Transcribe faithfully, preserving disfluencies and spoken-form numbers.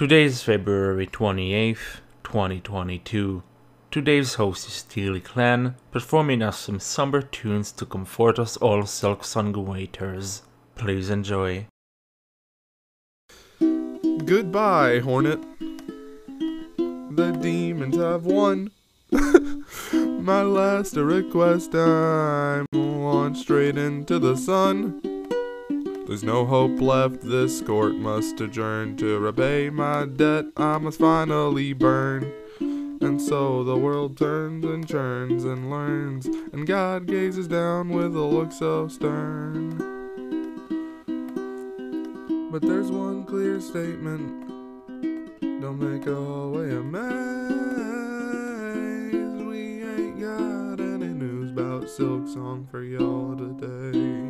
Today is February twenty-eighth, twenty twenty-two. Today's host is Steely Clan, performing us some somber tunes to comfort us all Silksong waiters. Please enjoy. Goodbye, Hornet. The demons have won. My last request, I'm launched straight into the sun. There's no hope left, this court must adjourn. To repay my debt, I must finally burn. And so the world turns and churns and learns, and God gazes down with a look so stern. But there's one clear statement: don't make a hallway a maze. We ain't got any news about Silksong for y'all today.